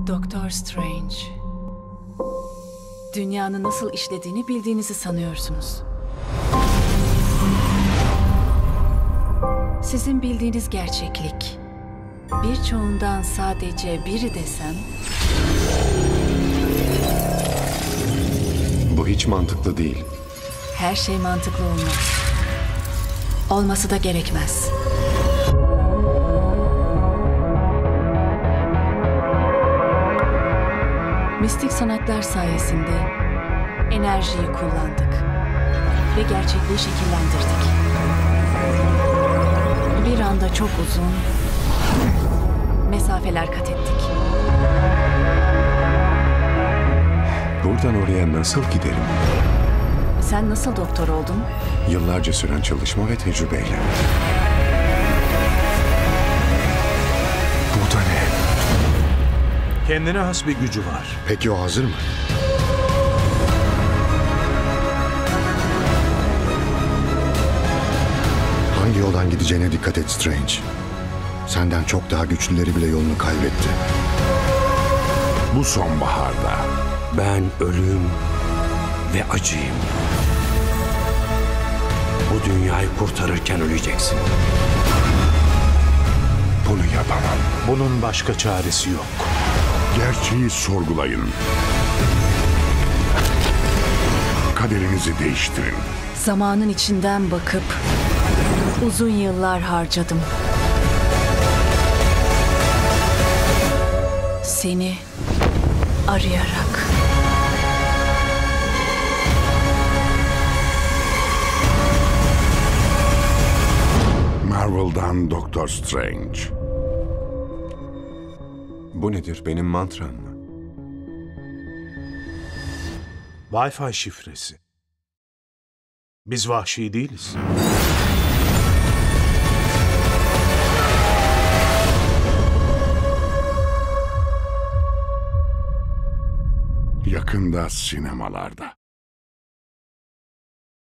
Doktor Strange. Dünyanın nasıl işlediğini bildiğinizi sanıyorsunuz. Sizin bildiğiniz gerçeklik. Birçoğundan sadece biri desem... Bu hiç mantıklı değil. Her şey mantıklı olmaz. Olması da gerekmez. Mistik sanatlar sayesinde enerjiyi kullandık ve gerçekliği şekillendirdik. Bir anda çok uzun mesafeler kat ettik. Buradan oraya nasıl giderim? Sen nasıl doktor oldun? Yıllarca süren çalışma ve tecrübeyle. Bu da ne? Kendine has bir gücü var. Peki o hazır mı? Hangi yoldan gideceğine dikkat et Strange. Senden çok daha güçlüleri bile yolunu kaybetti. Bu sonbaharda ben ölüm ve acıyım. Bu dünyayı kurtarırken öleceksin. Bunu yapamam. Bunun başka çaresi yok. Gerçeği sorgulayın. Kaderinizi değiştirin. Zamanın içinden bakıp uzun yıllar harcadım. Seni arayarak. Marvel'dan Doktor Strange. Bu nedir? Benim mantram mı? Wi-Fi şifresi. Biz vahşi değiliz. Yakında sinemalarda.